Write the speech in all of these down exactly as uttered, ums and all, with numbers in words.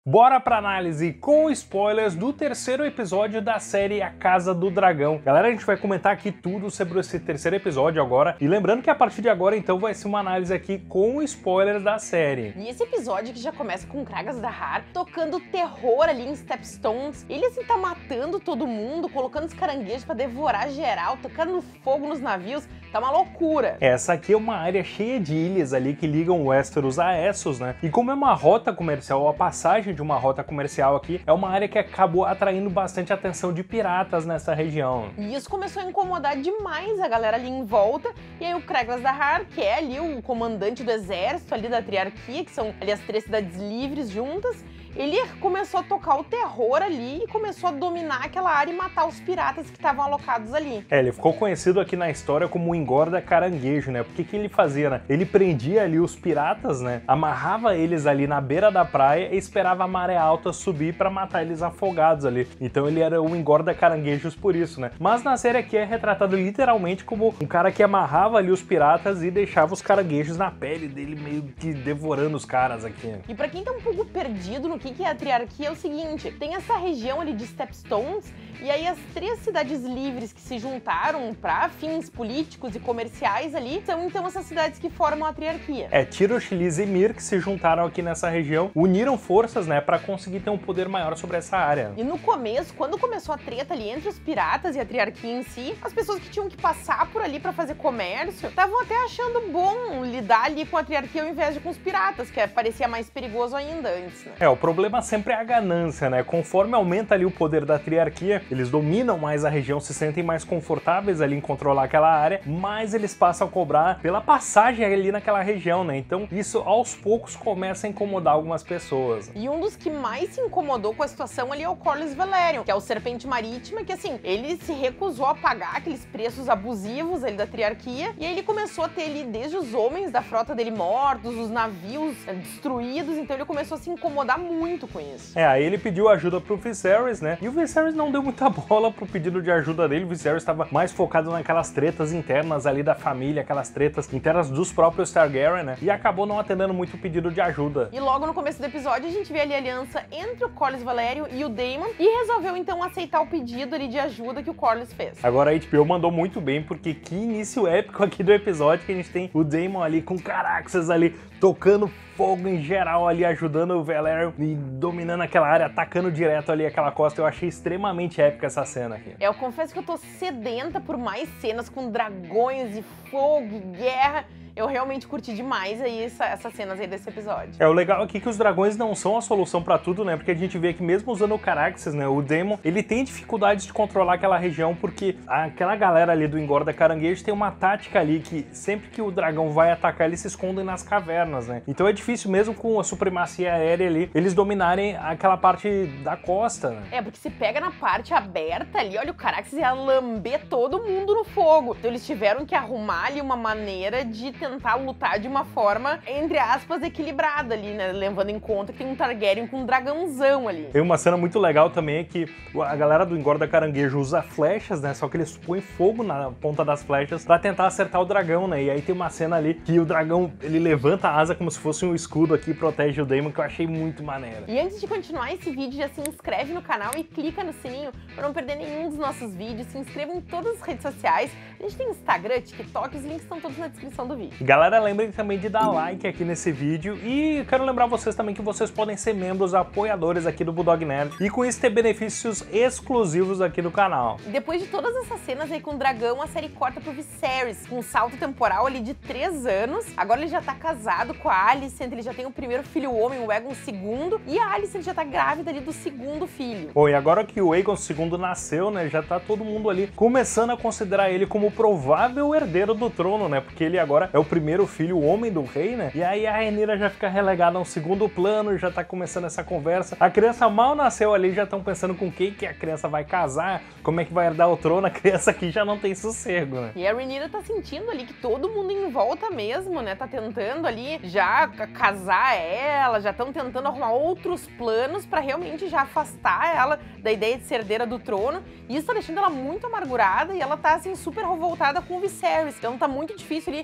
Bora pra análise com spoilers do terceiro episódio da série A Casa do Dragão. Galera, a gente vai comentar aqui tudo sobre esse terceiro episódio agora. E lembrando que a partir de agora, então, vai ser uma análise aqui com spoilers da série. E esse episódio que já começa com Kragas Dahar tocando terror ali em Stepstones. Ele, assim, tá matando todo mundo, colocando os caranguejos pra devorar geral, tocando fogo nos navios. Tá uma loucura. Essa aqui é uma área cheia de ilhas ali que ligam Westeros a Essos, né? E como é uma rota comercial, a passagem de uma rota comercial aqui, é uma área que acabou atraindo bastante atenção de piratas nessa região. E isso começou a incomodar demais a galera ali em volta. E aí o Kragas Dahar, que é ali o comandante do exército ali da Triarquia, que são ali as três cidades livres juntas, ele começou a tocar o terror ali e começou a dominar aquela área e matar os piratas que estavam alocados ali. É, ele ficou conhecido aqui na história como o engorda caranguejo, né? Porque que ele fazia, né? Ele prendia ali os piratas, né? Amarrava eles ali na beira da praia e esperava a maré alta subir pra matar eles afogados ali. Então ele era o engorda caranguejos por isso, né? Mas na série aqui é retratado literalmente como um cara que amarrava ali os piratas e deixava os caranguejos na pele dele, meio que devorando os caras aqui. E pra quem tá um pouco perdido no que que é a Triarquia, é o seguinte, tem essa região ali de Stepstones, e aí as três cidades livres que se juntaram para fins políticos e comerciais ali, são então essas cidades que formam a Triarquia. É, Tyrosh, Lys e Myr que se juntaram aqui nessa região, uniram forças, né, para conseguir ter um poder maior sobre essa área. E no começo, quando começou a treta ali entre os piratas e a Triarquia em si, as pessoas que tinham que passar por ali para fazer comércio, estavam até achando bom lidar ali com a Triarquia ao invés de com os piratas, que parecia mais perigoso ainda antes, né? É, o problema sempre é a ganância, né? Conforme aumenta ali o poder da Triarquia, eles dominam mais a região, se sentem mais confortáveis ali em controlar aquela área, mas eles passam a cobrar pela passagem ali naquela região, né? Então isso aos poucos começa a incomodar algumas pessoas. E um dos que mais se incomodou com a situação ali é o Corlys Velaryon, que é o Serpente Marítima, que assim, ele se recusou a pagar aqueles preços abusivos ali da Triarquia, e aí ele começou a ter ali desde os homens da frota dele mortos, os navios destruídos, então ele começou a se incomodar muito com isso. É, aí ele pediu ajuda pro Viserys, né? E o Viserys não deu muita bola pro pedido de ajuda dele. O Viserys estava mais focado naquelas tretas internas ali da família, aquelas tretas internas dos próprios Targaryen, né? E acabou não atendendo muito o pedido de ajuda. E logo no começo do episódio a gente vê ali a aliança entre o Corlys Velaryon e o Daemon, e resolveu então aceitar o pedido ali de ajuda que o Corlys fez. Agora a H B O mandou muito bem, porque que início épico aqui do episódio, que a gente tem o Daemon ali com Caraxes ali tocando fogo em geral ali, ajudando o Velaryon e dominando aquela área, atacando direto ali aquela costa. Eu achei extremamente épica essa cena aqui. Eu confesso que eu tô sedenta por mais cenas com dragões e fogo e guerra. Eu realmente curti demais aí essa, essas cenas aí desse episódio. É, o legal aqui é que os dragões não são a solução pra tudo, né? Porque a gente vê que mesmo usando o Caraxes, né? O Daemon, ele tem dificuldades de controlar aquela região, porque aquela galera ali do engorda caranguejo tem uma tática ali que sempre que o dragão vai atacar, eles se escondem nas cavernas, né? Então é difícil mesmo com a supremacia aérea ali, eles dominarem aquela parte da costa, né? É, porque se pega na parte aberta ali, olha, o Caraxes ia lamber todo mundo no fogo. Então eles tiveram que arrumar ali uma maneira de tentar lutar de uma forma, entre aspas, equilibrada ali, né? Levando em conta que tem um Targaryen com um dragãozão ali. Tem uma cena muito legal também, é que a galera do engorda caranguejo usa flechas, né? Só que eles põem fogo na ponta das flechas pra tentar acertar o dragão, né? E aí tem uma cena ali que o dragão, ele levanta a asa como se fosse um escudo aqui e protege o Daemon, que eu achei muito maneiro. E antes de continuar esse vídeo, já se inscreve no canal e clica no sininho pra não perder nenhum dos nossos vídeos. Se inscreva em todas as redes sociais. A gente tem Instagram, TikTok, os links estão todos na descrição do vídeo. Galera, lembrem também de dar like aqui nesse vídeo e quero lembrar vocês também que vocês podem ser membros apoiadores aqui do Bulldog Nerd e com isso ter benefícios exclusivos aqui do canal. Depois de todas essas cenas aí com o dragão, a série corta pro Viserys, com um salto temporal ali de três anos. Agora ele já tá casado com a Alicent, ele já tem o primeiro filho homem, o Aegon segundo, e a Alicent já tá grávida ali do segundo filho. Bom, e agora que o Aegon segundo nasceu, né, já tá todo mundo ali começando a considerar ele como o provável herdeiro do trono, né, porque ele agora é o primeiro filho homem do rei, né? E aí a Rhaenyra já fica relegada a um segundo plano, já tá começando essa conversa. A criança mal nasceu ali, já estão pensando com quem que a criança vai casar, como é que vai herdar o trono. A criança aqui já não tem sossego, né? E a Rhaenyra tá sentindo ali que todo mundo em volta mesmo, né? Tá tentando ali já casar ela, já estão tentando arrumar outros planos pra realmente já afastar ela da ideia de ser herdeira do trono. E isso tá deixando ela muito amargurada e ela tá, assim, super revoltada com o Viserys. Então tá muito difícil ali dela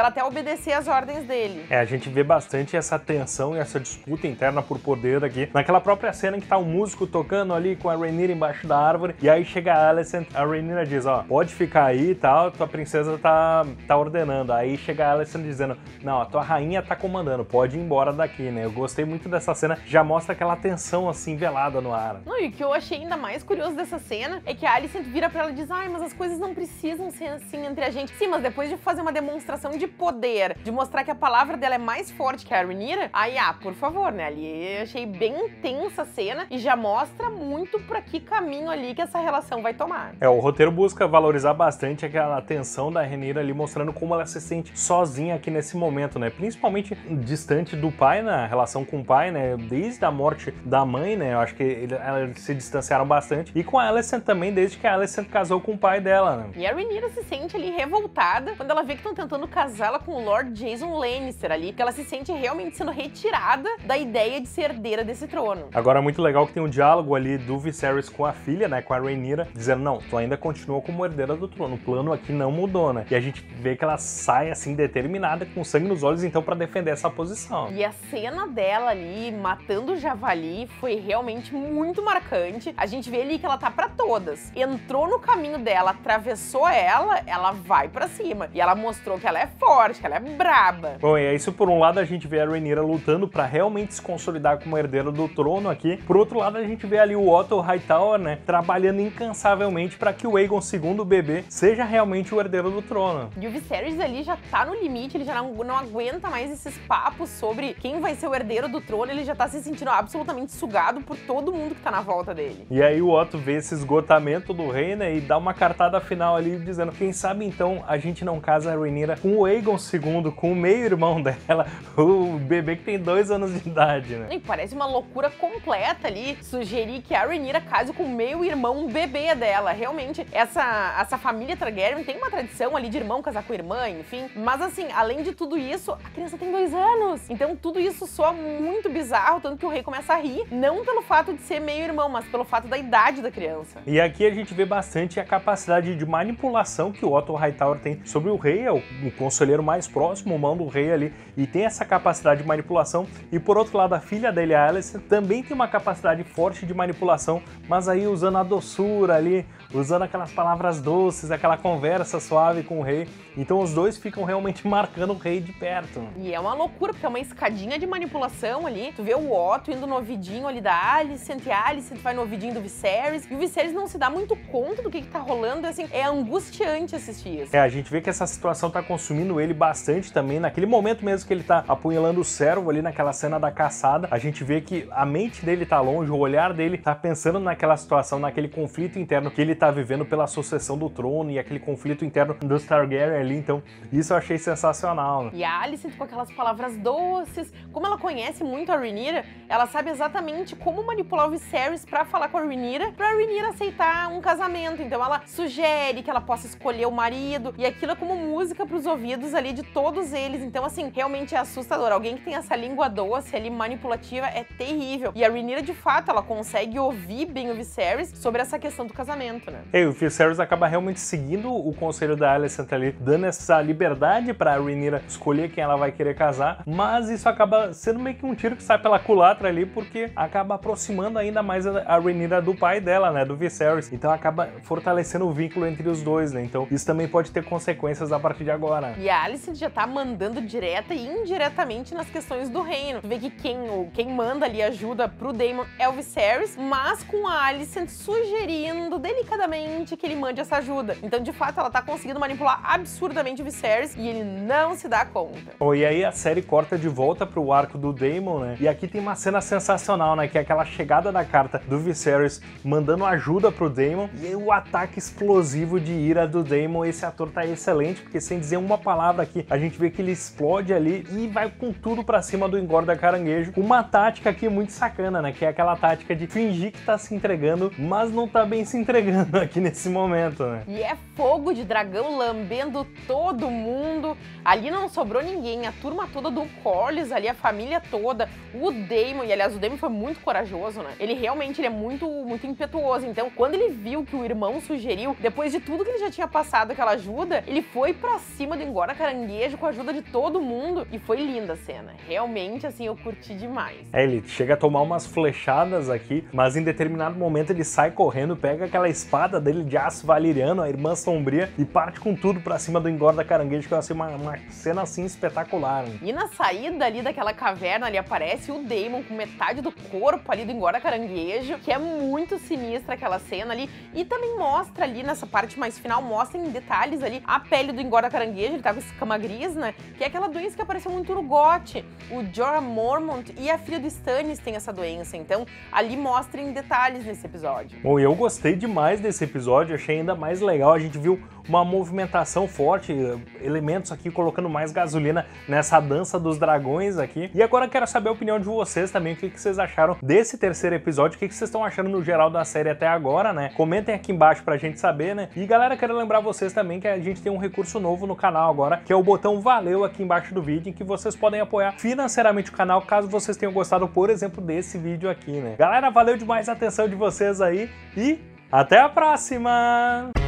ela até obedecer às ordens dele. É, a gente vê bastante essa tensão e essa disputa interna por poder aqui. Naquela própria cena em que tá um músico tocando ali com a Rhaenyra embaixo da árvore, e aí chega a Alicent, a Rhaenyra diz, ó, pode ficar aí e tal, tua princesa tá, tá ordenando. Aí chega a Alicent dizendo, não, a tua rainha tá comandando, pode ir embora daqui, né? Eu gostei muito dessa cena, já mostra aquela tensão assim, velada no ar. Não, e o que eu achei ainda mais curioso dessa cena é que a Alicent vira pra ela e diz, ai, mas as coisas não precisam ser assim entre a gente. Sim, mas depois de fazer uma demonstração de poder, de mostrar que a palavra dela é mais forte que a Rhaenyra, aí, ah, por favor, né? Ali eu achei bem tensa a cena e já mostra muito pra que caminho ali que essa relação vai tomar. É, o roteiro busca valorizar bastante aquela tensão da Rhaenyra ali, mostrando como ela se sente sozinha aqui nesse momento, né? Principalmente distante do pai, na relação com o pai, né? Desde a morte da mãe, né? Eu acho que ele, eles se distanciaram bastante. E com a Alicent também, desde que a Alicent casou com o pai dela, né? E a Rhaenyra se sente ali revoltada quando ela vê que estão tentando casá-la com o Lord Jason Lannister ali, que ela se sente realmente sendo retirada da ideia de ser herdeira desse trono. Agora é muito legal que tem um diálogo ali do Viserys com a filha, né, com a Rhaenyra, dizendo, não, tu ainda continua como herdeira do trono, o plano aqui não mudou, né? E a gente vê que ela sai assim determinada, com sangue nos olhos, então, pra defender essa posição. E a cena dela ali, matando o javali, foi realmente muito marcante. A gente vê ali que ela tá pra todas. Entrou no caminho dela, atravessou ela, ela vai pra cima. E ela mostrou que ela é forte, que ela é braba. Bom, e é isso, por um lado, a gente vê a Rhaenyra lutando pra realmente se consolidar como herdeira do trono aqui. Por outro lado, a gente vê ali o Otto Hightower, né, trabalhando incansavelmente pra que o Aegon segundo, o bebê, seja realmente o herdeiro do trono. E o Viserys ali já tá no limite, ele já não, não aguenta mais esses papos sobre quem vai ser o herdeiro do trono, ele já tá se sentindo absolutamente sugado por todo mundo que tá na volta dele. E aí o Otto vê esse esgotamento do rei, né, e dá uma cartada final ali dizendo, quem sabe então a gente não casa a Rhaenyra com o Aegon segundo, com o meio-irmão dela, o bebê que tem dois anos de idade, né? E parece uma loucura completa ali, sugerir que a Rhaenyra case com o meio-irmão bebê dela. Realmente, essa, essa família Targaryen tem uma tradição ali de irmão casar com irmã, enfim. Mas assim, além de tudo isso, a criança tem dois anos. Então tudo isso soa muito bizarro, tanto que o rei começa a rir, não pelo fato de ser meio-irmão, mas pelo fato da idade da criança. E aqui a gente vê bastante a capacidade de manipulação que o Otto Hightower tem sobre o rei, é o, o conselheiro mais próximo, o mão do rei ali, e tem essa capacidade de manipulação. E por outro lado, a filha dele, a Alicent, também tem uma capacidade forte de manipulação, mas aí usando a doçura ali, usando aquelas palavras doces, aquela conversa suave com o rei. Então os dois ficam realmente marcando o rei de perto. E é uma loucura, porque é uma escadinha de manipulação ali. Tu vê o Otto indo no ouvidinho ali da Alicent, e a Alicent vai no ouvidinho do Viserys, e o Viserys não se dá muito conta do que que tá rolando, assim, é angustiante assistir isso. É, a gente vê que essa situação tá consumindo ele bastante também, naquele momento mesmo que ele tá apunhalando o servo ali naquela cena da caçada, a gente vê que a mente dele tá longe, o olhar dele tá pensando naquela situação, naquele conflito interno que ele tá vivendo pela sucessão do trono e aquele conflito interno dos Targaryen ali, então isso eu achei sensacional, né? E a Alicent com aquelas palavras doces, como ela conhece muito a Rhaenyra, ela sabe exatamente como manipular o Viserys pra falar com a Rhaenyra, pra Rhaenyra aceitar um casamento, então ela sugere que ela possa escolher o marido, e aquilo é como música pros ouvidos ali de todos eles, então assim, realmente é assustador, alguém que tem essa língua doce ali, manipulativa, é terrível, e a Rhaenyra de fato, ela consegue ouvir bem o Viserys sobre essa questão do casamento, né? E o Viserys acaba realmente seguindo o conselho da Alicent ali, dando essa liberdade pra Rhaenyra escolher quem ela vai querer casar, mas isso acaba sendo meio que um tiro que sai pela culatra ali, porque acaba aproximando ainda mais a Rhaenyra do pai dela, né, do Viserys, então acaba fortalecendo o vínculo entre os dois, né, então isso também pode ter consequências a partir de agora. E a Alicent já tá mandando direta e indiretamente nas questões do reino. Tu vê que quem, quem manda ali ajuda pro Daemon é o Viserys, mas com a Alicent sugerindo delicadamente que ele mande essa ajuda. Então, de fato, ela tá conseguindo manipular absurdamente o Viserys e ele não se dá conta. Oh, e aí a série corta de volta pro arco do Daemon, né? E aqui tem uma cena sensacional, né? Que é aquela chegada da carta do Viserys mandando ajuda pro Daemon e aí o ataque explosivo de ira do Daemon. Esse ator tá excelente, porque sem dizer uma palavra aqui, a gente vê que ele explode ali e vai com tudo pra cima do engorda caranguejo. Uma tática aqui muito sacana, né? Que é aquela tática de fingir que tá se entregando, mas não tá bem se entregando aqui nesse momento, né? E é fogo de dragão lambendo todo mundo. Ali não sobrou ninguém, a turma toda do Corlys, ali a família toda, o Daemon, e aliás o Daemon foi muito corajoso, né? Ele realmente ele é muito, muito impetuoso, então quando ele viu que o irmão sugeriu, depois de tudo que ele já tinha passado aquela ajuda, ele foi pra cima do engorda caranguejo com a ajuda de todo mundo. E foi linda a cena. Realmente, assim, eu curti demais. É, ele chega a tomar umas flechadas aqui, mas em determinado momento ele sai correndo, pega aquela espada dele de aço valeriano, a Irmã Sombria, e parte com tudo pra cima do engorda caranguejo, que eu achei uma, uma cena assim espetacular. Né? E na saída ali daquela caverna ali aparece o Daemon com metade do corpo ali do engorda caranguejo, que é muito sinistra aquela cena ali. E também mostra ali nessa parte mais final, mostra em detalhes ali a pele do engorda caranguejo, ele tá com escama gris, né? Que é aquela doença que apareceu muito no G O T. O Jorah Mormont e a filha do Stannis tem essa doença, então ali mostra em detalhes nesse episódio. Bom, eu gostei demais desse episódio, achei ainda mais legal, a gente viu uma movimentação forte, elementos aqui colocando mais gasolina nessa dança dos dragões aqui. E agora eu quero saber a opinião de vocês também, o que vocês acharam desse terceiro episódio, o que vocês estão achando no geral da série até agora, né? Comentem aqui embaixo pra gente saber, né? E galera, quero lembrar vocês também que a gente tem um recurso novo no canal agora, que é o botão valeu aqui embaixo do vídeo, em que vocês podem apoiar financeiramente o canal, caso vocês tenham gostado, por exemplo, desse vídeo aqui, né? Galera, valeu demais a atenção de vocês aí e até a próxima!